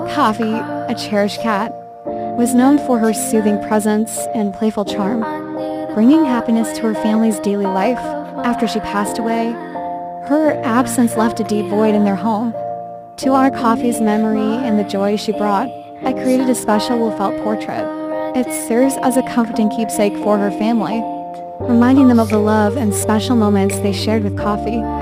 Coffee, a cherished cat, was known for her soothing presence and playful charm, bringing happiness to her family's daily life. After she passed away, her absence left a deep void in their home. To honor Coffee's memory and the joy she brought, I created a special wool felt portrait. It serves as a comforting keepsake for her family, reminding them of the love and special moments they shared with Coffee.